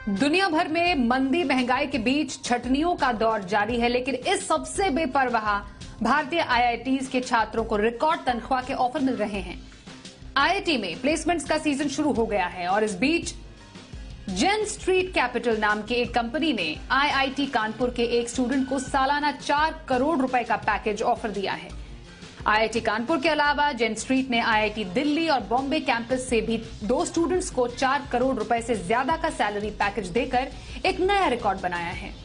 दुनिया भर में मंदी महंगाई के बीच छटनियों का दौर जारी है, लेकिन इस सबसे बेपरवाह भारतीय आईआईटीज के छात्रों को रिकॉर्ड तनख्वाह के ऑफर मिल रहे हैं। आईआईटी में प्लेसमेंट्स का सीजन शुरू हो गया है और इस बीच जेन स्ट्रीट कैपिटल नाम की एक कंपनी ने आईआईटी कानपुर के एक स्टूडेंट को सालाना 4 करोड़ रुपए का पैकेज ऑफर दिया है। आईआईटी कानपुर के अलावा जेन स्ट्रीट ने आईआईटी दिल्ली और बॉम्बे कैंपस से भी 2 स्टूडेंट्स को 4 करोड़ रुपए से ज्यादा का सैलरी पैकेज देकर एक नया रिकॉर्ड बनाया है।